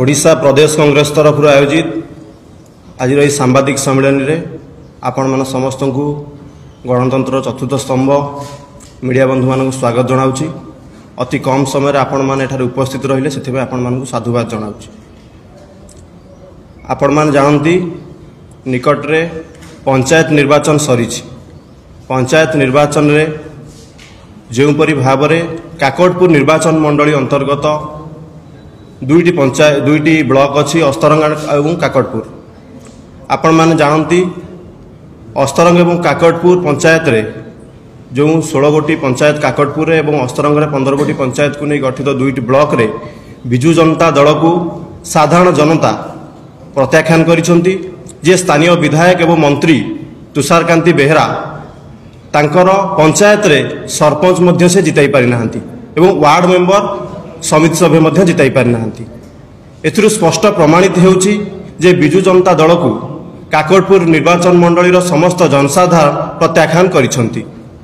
ओडिशा प्रदेश कांग्रेस तरफ आयोजित आज सांबादिक सम्मेलन में आपण मान समस्त को गणतंत्र चतुर्थ स्तंभ मीडिया बंधु मान स्वागत जनाऊँगी। अति कम समय आपण मैंने उपस्थित रहिले से आपण मान साधुवाद जनाऊँगी। आपण मैंने जानती निकट रे पंचायत निर्वाचन सरी पंचायत निर्वाचन रे जोपरी भाव में काकटपुर निर्वाचन मंडली अंतर्गत दुईटी ब्लॉक अच्छी अस्तरंगा और काकटपुर। आपण मैंने जानती अस्तरंग और काकटपुर पंचायत रे जो 16 गोटी पंचायत काकटपुर और अस्तरंग 15 गोटी पंचायत को नहीं गठित दुईटी ब्लॉक रे विजु जनता दल को साधारण जनता प्रत्याख्यान करिसेंती। जे स्थानीय विधायक एवं मंत्री तुषारकांति बेहेरा तांकर पंचायत रे सरपंच मध्य से जिताई पारि नाहंती एवं वार्ड मेंबर समिति सभ्य मध्य जिताई पारि नाहंती। एथिरु स्पष्ट प्रमाणित हेउची जे विजु जनता दल को काकटपुर निर्वाचन मंडलीर समस्त जनसाधारण प्रत्याख्यान करिसेंती।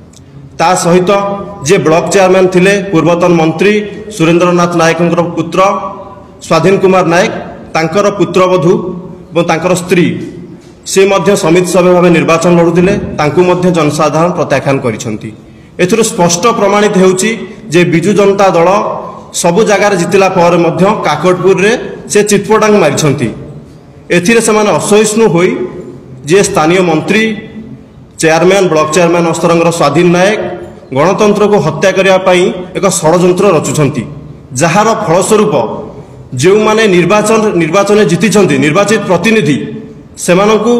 ता सहित जे ब्लॉक चेयरमैन थिले पूर्वतन मंत्री सुरेंद्रनाथ नायकंकर पुत्र स्वाधीन कुमार नायक तांकर पुत्रवधू और तांकर स्त्री से मध्य समिति सभ्य भाव निर्वाचन लड़ुले तांकु मध्य जनसाधारण प्रत्याख्यान करिसेंती। एथिरु स्पष्ट प्रमाणित हेउची जे विजु जनता दल सबु जगार जितिला पर मध्य काकटपुर रे से चितपटांग मारिसेंती। एथिरे सेमाने असहिष्णु होई जे स्थानीय मंत्री चेयरमैन ब्लॉक चेयरमैन अस्तरंगर स्वाधीन नायक गणतंत्र को हत्या करने एक षड्यंत्र रचुंट जार फलस्वरूप जो माने निर्वाचन जीति निर्वाचित प्रतिनिधि से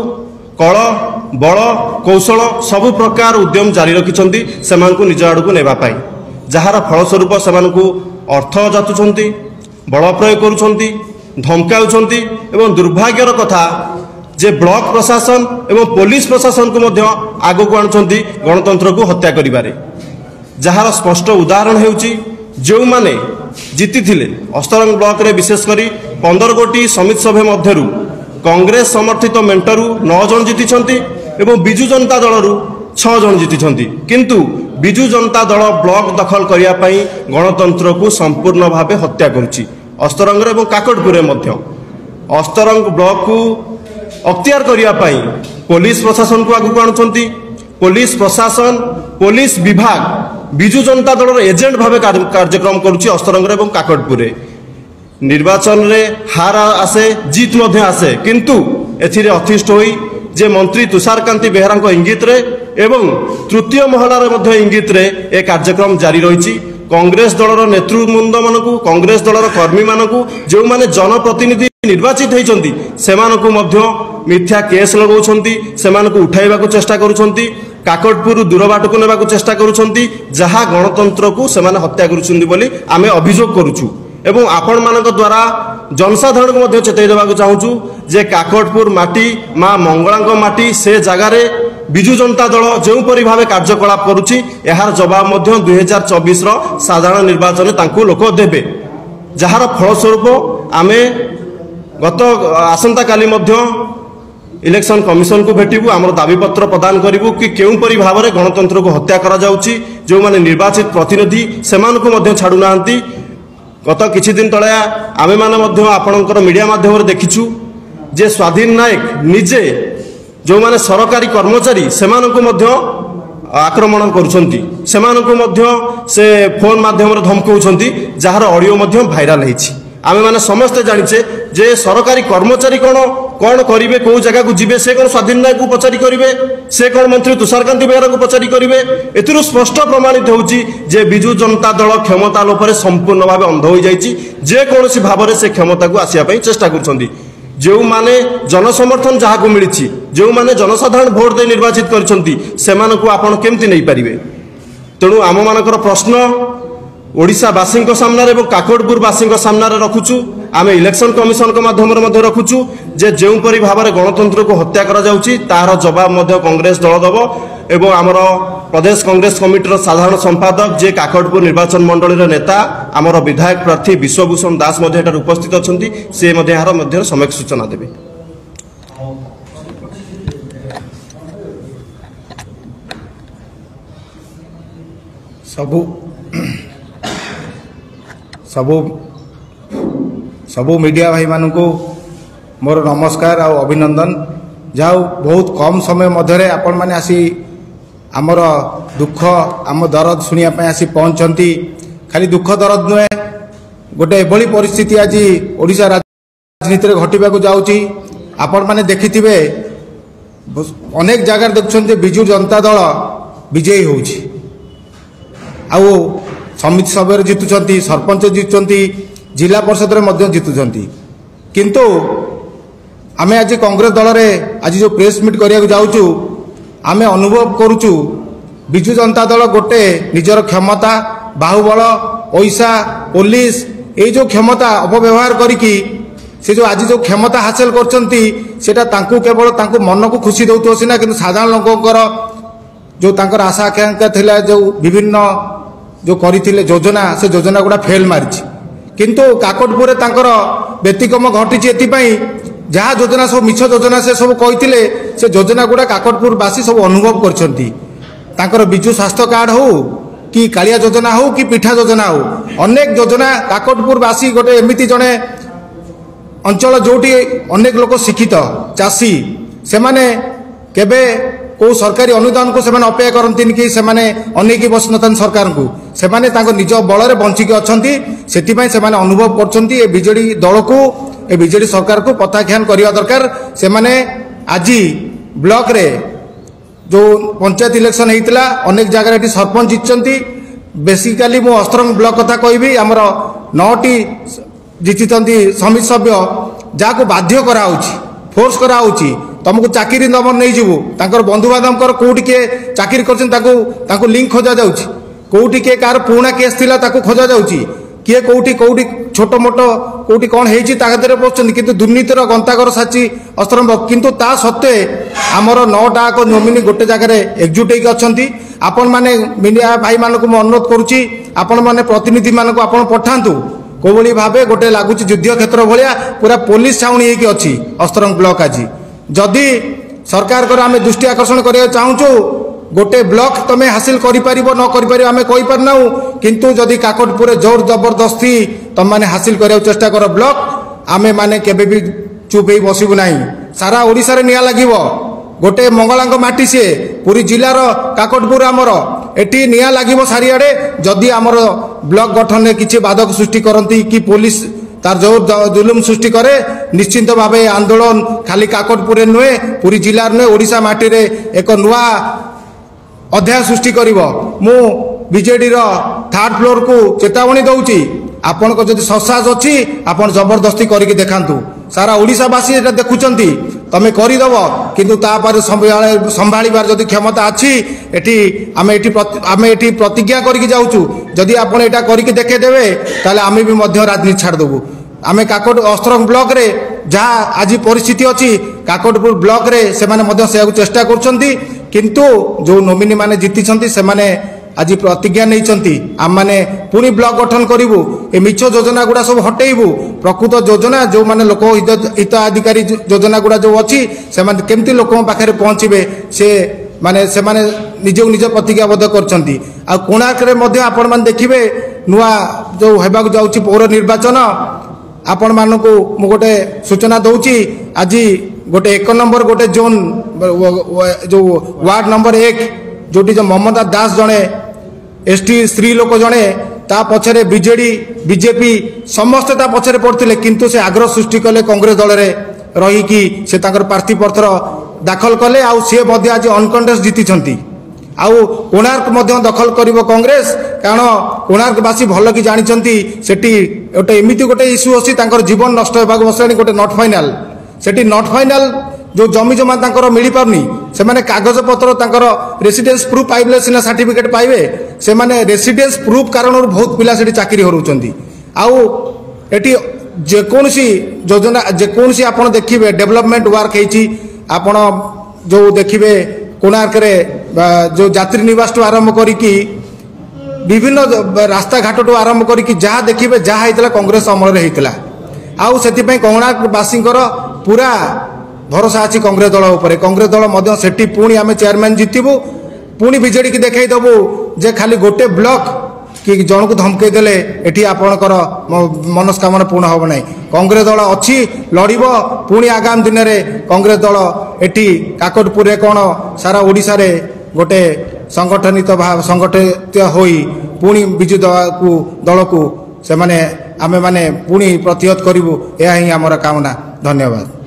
कल बल कौशल सबु प्रकार उद्यम जारी रखिंट से निज आड़ को नेबाई जार फलस्वरूप से अर्थ जातुंट बल प्रयोग करुँच धमकाउंट एवं दुर्भाग्यर कथा जे ब्लॉक प्रशासन एवं पुलिस प्रशासन को मध्य आग को आणुंट गणतंत्र को हत्या करिबारे। जार स्पष्ट उदाहरण हेउची जो माने जीति थिले अस्तरंग ब्लॉक रे विशेषकर 15 गोटी समिति सभ्य मध्यरु कांग्रेस समर्थित मेंटरू 9 जन जीति एवं विजु जनता दलरू 6 जन जीति किंतु विजु जनता दल ब्लॉक दखल करिया पई गणतंत्र को संपूर्ण भावे हत्या करुची। अस्तरंग एवं काकटपुर मध्य अस्तरंग ब्लॉक को अख्तियार करिया पई पुलिस प्रशासन को आगु आणुंट पुलिस प्रशासन पुलिस विभाग विजु जनता दल एजेंट भाव कार्यक्रम करुच्ची अस्तरंग एवं काकटपुर। निर्वाचन रे हार आसे जीत मध्य आसे किंतु एथिरे अतिष्ठ होई जे मंत्री तुषारकांति बेहेरा इंगित रे एवं तृतीय महलार मध्य इंगित रे ए कार्यक्रम जारी रही। कांग्रेस दलर नेतृवृंद मानकु कांग्रेस दलर कर्मी मानकु जो माने जनप्रतिनिधि निर्वाचित होइचंती सेमानकु मध्य मिथ्या केस लगाउछंती सेमानकु उठाइबाकु चेष्टा करूछंती काकटपुर दूर बाट को नेबाकु चेष्टा करूछंती जहा गणतंत्र को सेमाने हत्या करूछंती बोली आमे अभियोग करूछु एवं आपण मानक द्वारा जनसाधारण को मध्य चेतई देबाकु चाहूछु जे काकटपुर माटी मां मंगलांक माटी से जगार विजु जनता दल जो परि भावे कार्यकलाप करुछि यार जवाब मध्य 2024 साधारण निर्वाचन तांकु लोक देबे। जार फलस्वरूप आमे गत आसंता काली मध्य इलेक्शन कमिशन को भेटू आमर दाबीपत्र प्रदान करूँ कि क्यों परि भाव में गणतंत्र को हत्या करा जाउछि जो माने निर्वाचित प्रतिनिधि सेमानकु मध्य छाड़ू नाहंती। गत किछि दिन तळे आमे माने मध्य आपणकर मीडिया माध्यम देखिछु जे स्वाधीन नायक निजे जो माने सरकारी कर्मचारी सेमानकु मध्य आक्रमण करुछंती सेमानकु मध्य से फोन माध्यम धमकाउछंती जार ऑडियो मध्य भाइराल हेछि। आमे माने समस्ते जानिचे जे सरकारी कर्मचारी कौन करिवे को जगह को जीवे से कौन स्वाधीन नायक को पचारि करिवे से कौन मंत्री तुषारकांति बेहेरा को पचारि करिवे। एथिरु स्पष्ट प्रमाणित होउची जे विजु जनता दल क्षमता लोपरे संपूर्ण भाव अंध हो जाइछि जे कोनोसी भाव से क्षमता को आसिया पई चेष्टा करछंती जो माने जनसमर्थन जहाँ को मिली जो माने जनसाधारण भोट दे निर्वाचित करछंती सेमानकु आपण केमति नै परिवे। तेणु आम मानकर प्रश्न ओडिशावासी सामने और काकटपुर वासी सामने रखुचु आमे इलेक्शन कमिशन के माध्यम रखुचु जे जो परि भाव में गणतंत्र को हत्या करा जाउची तार जवाब मध्य कांग्रेस दल दबो एवं आमर प्रदेश कांग्रेस कमिटीर साधारण संपादक जे काकटपुर निर्वाचन मंडलीर नेता आमर विधायक प्रार्थी विश्वभूषण दास उपस्थित अच्छा से यार सम्यक सूचना देवे। सबू सबू मीडिया भाई मानू मोर नमस्कार और अभिनंदन। जाओ बहुत कम समय मध्य आपण मैंने आसी आमर दुख आम दरद शुणापी आसी पहुँचती। खाली दुख दरद नुहे गोटे एभली परिस्थिति आज ओडिशा राजनीति में घटवाक जाऊँगी। आपण मैंने देखिथिबे अनेक जगार देखुं बिजु जनता दल विजयी होउछि आउ समिति सभा जितुंट सरपंच जितुंट जिला परिषद में जितुंट किंतु आमे आज कांग्रेस दल में आज जो प्रेस मीट करिया जाऊँ आमे अनुभव करुचु बिजु जनता दल गोटे निजर क्षमता बाहुबल पैसा पुलिस ये जो क्षमता अपव्यवहार करिकी से जो आज जो क्षमता हासिल करचंती सेटा तांकु केवल तांकु मन को खुशी दउतो सिना किंतु साधारण लोकंकर जो तांकर आशा आकांक्षा थिला जो विभिन्न जो करिथिले योजना से योजना गुडा फेल मारिछि। किंतु काकटपुर तांकर व्यतिक्रम घटिछि एतिपई जहाँ योजना सब मिछ योजना से सब कहिथिले से योजना गुडा काकटपुर बासी सब अनुभव करछंती। तांकर बिजु स्वास्थ्य कार्ड हो कि कालिया योजना हो कि पिठा योजना हो अनेक योजना काकटपुर बासी गोटे एमिति जने अंचल जोटी अनेक लोक शिक्षित चाषी से माने केबे को सरकारी अनुदान को सेमाने अपेक्षा करंतिन कि सेमाने अनेक बस नतन सरकार को सेमाने तांको निज बल रे बंचिक अछंती। सेति से अनुभव करछंती ए बीजेडी दल को ए बीजेडी सरकार को पताख्यान करिया दरकार। सेमाने आज ब्लॉक रे जो पंचायत इलेक्शन होता अनेक जगह ये सरपंच जीतती। बेसिकाली मु अस्त्रंग ब्लॉक कथा कहबी आमर 9टी जीति समिति सभ्य जहाँ को बाध्य कराऊँच फोर्स कराऊँच तुमको चाकरी नंबर नहीं जीवु तांकर बंधु बांधव कौटी किए चाकरी कर लिंक खोजा जाऊँच कौटी किए कार पुराणा केस थिला ताको खोजा जाऊँच किए कौटी कौटी छोट मोट कौटी कौन होती पहुँचती किंतु दुर्नीतिर गंतागर साची अस्त्रंग किंतु ता सत्वे आमर 9टा नोमिनी गोटे जगह एकजुट होकर अच्छा। आपण मैंने मीडिया भाई मानक अनुरोध करुच्ची आपण मैंने प्रतिनिधि मानक आपण पठातु कोभली भावे गोटे लगुच युद्ध क्षेत्र भाया पूरा पुलिस छाउणी होगी अच्छी अस्त्रंग ब्लॉक। आज जदि सरकार को आम दृष्टि आकर्षण करने चाहूँ गोटे ब्लॉक तमें हासिल न कर आम कहीपरना किंतु जदि काकटपुर जोर जबरदस्ती तुम मैंने हासिल करने चेष्टा कर ब्लॉक आमे माने केबे भी चुप ही बसबू ना। सारा ओडिशा रे निया लागिवो गोटे मंगलांग माटी सी पूरी जिलार काकटपुर आमर एटी निया लागिवो सारियाडे जदि आमर ब्लॉक गठन में किसी बाधक सृष्टि करती कि पुलिस तार जो जुलुम सृष्टि करे निश्चिंत भाव आंदोलन खाली काकटपुर नुहे पूरी जिलार नुहे ओडिशा माटी रे एक नुआ अध्याय सृष्टि करिवो। मु बीजेडी रो 3rd फ्लोर को चेतावनी दउची आपण को जदि ससाज अच्छी आपण जबरदस्ती करके देखांतु सारा ओडिशावासी एटा देखुचंती तमें करदेव किंतु तापर संभाळिबार जदि क्षमता अच्छी एटी आमे एटी प्रतिज्ञा करके जाऊँ जदि आपण एटा करके देखेदेवे ताले आमे भी मध्य राजनीति छाड़देबू। आमे काकट अस्त्रंग ब्लॉक रे जहाँ आज परिस्थिति अच्छी काकटपुर ब्लॉक रे से चेष्टा करछंती किंतु जो नोमिनी माने जीति से माने आज प्रतिज्ञा नहीं आम मैंने पुणी ब्लॉक गठन करूँ ए मिछ योजना गुड़ा सब हटेबू प्रकृत योजना जो माने लोक हिताधिकारी योजना गुड़ा जो अच्छी से केमती लोक पाखे पहुँचे से माने से माने निज निज प्रतिज्ञाबद्ध करछंती। आ कोणार्क रे मध्य आपण माने देखिबे नुआ जो हेबाक जाउची पौर निर्वाचन आपण मानकु मु गोटे सूचना दउची आज गोटे 1 नंबर गोटे जोन जो वार्ड नंबर 1 जोटी जो ममता दास जड़े एसटी स्त्री लोक जड़े ता पछरे बीजेडी बीजेपी समस्त ता पछरे पड़ते किंतु से आग्रह सृष्टि कले कांग्रेस दल रे रही कि से ताकर प्रार्थी पत्र दाखल कले आउ सी आज अनकंटेस्ट जीति आउ कोणार्क दखल करिवो कांग्रेस कारण कोणार्कवासी भल कि जानते सेठी गोटे एमती गोटे इश्यू अच्छी जीवन नष्ट होगा बसलानी गोटे नट फाइनाल सेठी नट फाइनाल जो जमी जमा मिल पारनी से माने कागज पत्र रेसिडेंस प्रूफ पाइबे सीना सर्टिफिकेट पाइबे से माने रेसिडेंस प्रूफ कारण बहुत पिला से चाकरी हरुचंती आउ एटी जेकोसी योजना जेकोसी आप देखिए डेवलपमेंट वर्क होती आपण जो देखिए कोणार्क रे जो यात्री निवास टू आरंभ करिकी विभिन्न रास्ता घाट टू आरंभ करिकी जहाँ देखिए जहाँ होता कांग्रेस अमल होता आउ से कोणार्कवासी पूरा भरोसा अच्छी कांग्रेस दल उपर कांग्रेस दल सेठी पुणी आम चेयरमैन जीतबू पुणी बीजेडी की देखईदेबू जे खाली गोटे ब्लॉक कि जन को धमकई देले एठी आपणकर मनस्कामना पूर्ण होब नहीं। कांग्रेस दल अच्छी लड़ब पुणी आगामी दिन में कांग्रेस दल एठी काकटपुर कौन सारा ओडिशा रे गोटे संगठित होई पुणी विजु दल को से माने आमे माने पुणी प्रतिहत करिवु। यह ही आमर कामना। धन्यवाद।